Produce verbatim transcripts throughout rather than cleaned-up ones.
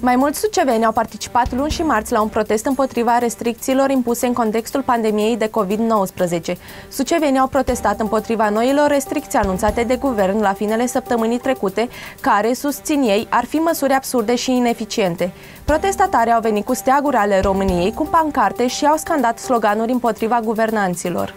Mai mulți suceveni au participat luni și marți la un protest împotriva restricțiilor impuse în contextul pandemiei de COVID nouăsprezece. Sucevenii au protestat împotriva noilor restricții anunțate de guvern la finele săptămânii trecute, care, susțin ei, ar fi măsuri absurde și ineficiente. Protestatarii au venit cu steaguri ale României, cu pancarte și au scandat sloganuri împotriva guvernanților.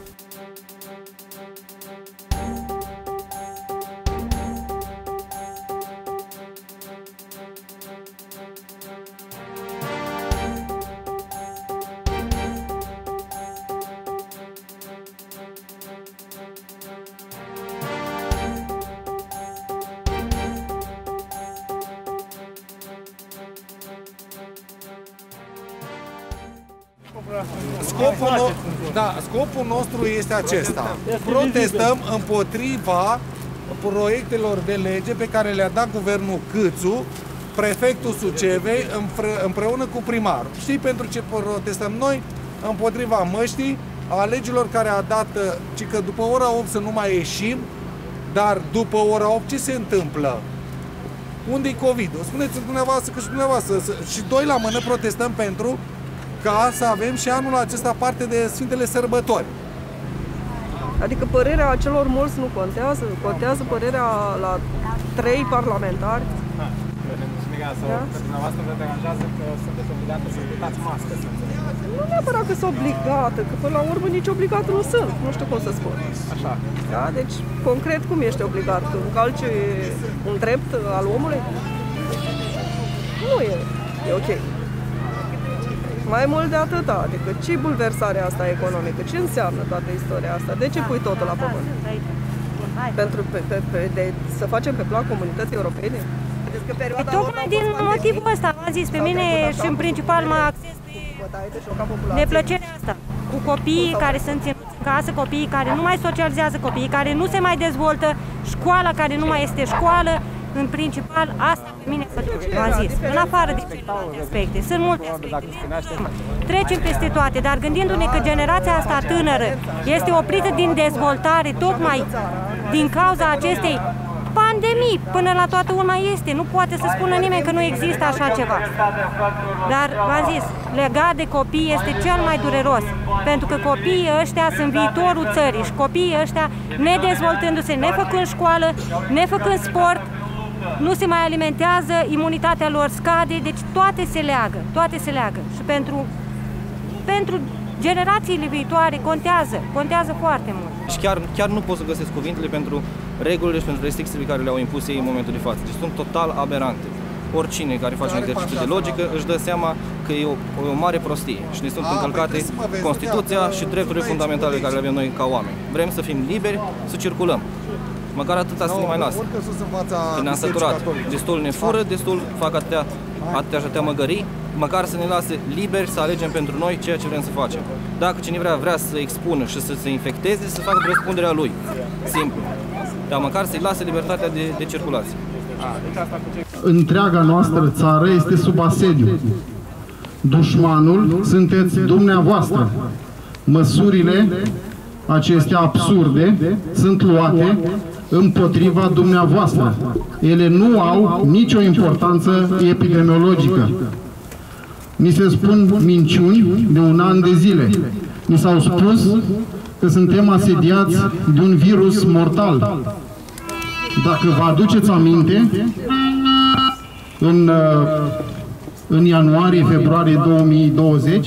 Scopul, no da, scopul nostru este acesta. Protestăm împotriva proiectelor de lege pe care le-a dat guvernul Câțu, prefectul Sucevei, împreună cu primarul. Știi pentru ce protestăm noi? Împotriva măștii, a legilor care a dat, ci că după ora opt să nu mai ieșim, dar după ora opt ce se întâmplă? Unde-i COVID-ul? Spuneți dumneavoastră că și dumneavoastră. Și doi la mână protestăm pentru ca să avem și anul acesta parte de Sfintele Sărbători. Adică părerea celor mulți nu contează, contează părerea la trei parlamentari. Da. Dumneavoastră vă deranjează că sunteți obligată să purtați mască. Nu neapărat că sunt obligată, că până la urmă nici obligată nu sunt, nu știu cum să spun. Așa. Da? Deci, concret, cum ești obligat? Încalci un drept al omului? Nu e, e ok. Mai mult de atâta, adică ce bulversarea asta economică? Ce înseamnă toată istoria asta? De ce pui totul la pământ? Pentru pe, pe, pe, de, să facem pe plac comunității europene? E tocmai din motivul ăsta, v-am zis, pe mine și în principal mă acces pe neplăcerea asta. Cu copiii care sunt ținuți în casă, copiii care nu mai socializează, copiii care nu se mai dezvoltă, școala care nu mai este școală. În principal, asta pe mine v-am zis, în afară de celelalte aspecte. Sunt multe aspecte. Trecem peste toate, dar gândindu-ne că generația asta tânără este oprită din dezvoltare tocmai din cauza acestei pandemii, până la toată una este. Nu poate să spună nimeni că nu există așa ceva. Dar, v-am zis, legat de copii este cel mai dureros, pentru că copiii ăștia sunt viitorul țării și copiii ăștia, nedezvoltându-se, nefăcând școală, nefăcând sport, nu se mai alimentează, imunitatea lor scade, deci toate se leagă, toate se leagă. Și pentru, pentru generațiile viitoare contează, contează foarte mult. Și chiar, chiar nu pot să găsesc cuvintele pentru regulile și pentru restricțiile care le-au impus ei în momentul de față. Deci sunt total aberante. Oricine care face un exercițiu de logică își dă seama că e o, o mare prostie și ne sunt încălcate Constituția și drepturile fundamentale care le avem noi ca oameni. Vrem să fim liberi, să circulăm. Măcar atâta să ne mai lasă. Că ne-am săturat. Destul ne fură, destul fac atâtea, atâtea și atâtea măgării, măcar să ne lase liberi să alegem pentru noi ceea ce vrem să facem. Dacă cineva vrea să expună și să se infecteze, să facă răspunderea lui. Simplu. Dar măcar să-i lase libertatea de, de circulație. Întreaga noastră țară este sub asediu. Dușmanul sunteți dumneavoastră. Măsurile acestea absurde sunt luate împotriva dumneavoastră. Ele nu au nicio importanță epidemiologică. Ni se spun minciuni de un an de zile. Ni s-au spus că suntem asediați de un virus mortal. Dacă vă aduceți aminte, în, în ianuarie-februarie două mii douăzeci,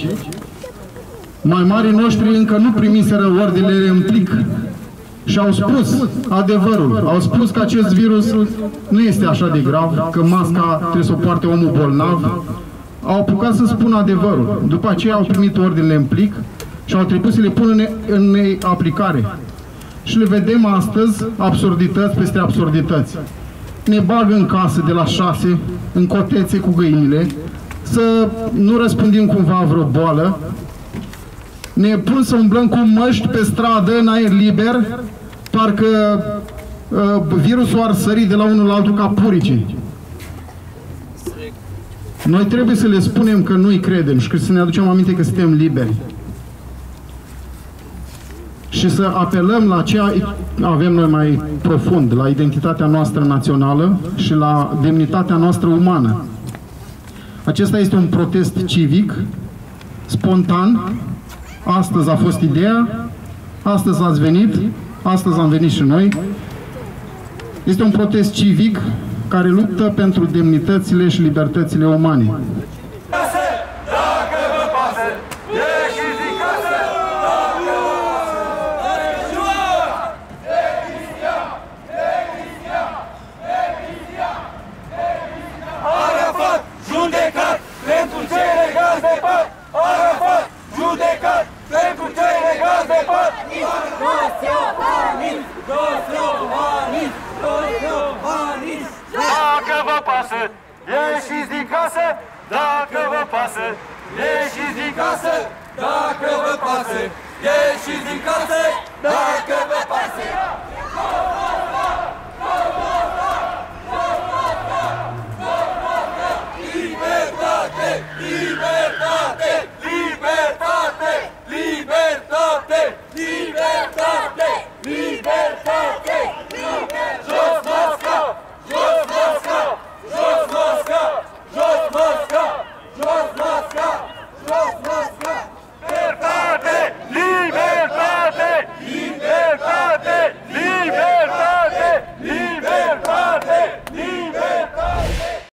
mai marii noștri încă nu primiseră ordinele în plic și au spus adevărul. Au spus că acest virus nu este așa de grav, că masca trebuie să o poarte omul bolnav. Au apucat să spună adevărul. După aceea au primit ordinele în plic și au trebuit să le pună în aplicare. Și le vedem astăzi absurdități peste absurdități. Ne bagă în casă de la șase, în cotețe cu găinile, să nu răspândim cumva vreo boală. Ne pun să umblăm cu măști pe stradă, în aer liber, parcă uh, virusul ar sări de la unul la altul ca puricii. Noi trebuie să le spunem că nu-i credem și să ne aducem aminte că suntem liberi. Și să apelăm la ce avem noi mai profund, la identitatea noastră națională și la demnitatea noastră umană. Acesta este un protest civic, spontan. Astăzi a fost ideea, astăzi ați venit, astăzi am venit și noi. Este un protest civic care luptă pentru demnitățile și libertățile umane. Judecat pentru cei legați de pat! Arafat! Judecat pentru cei legați de pat! Toți iohanit! Toți iohanit! Toți iohanit! Dacă vă pasă, ieșiți din casă! Dacă vă pasă, ieșiți din casă! Dacă vă pasă, ieșiți din casă! Dacă vă pasă!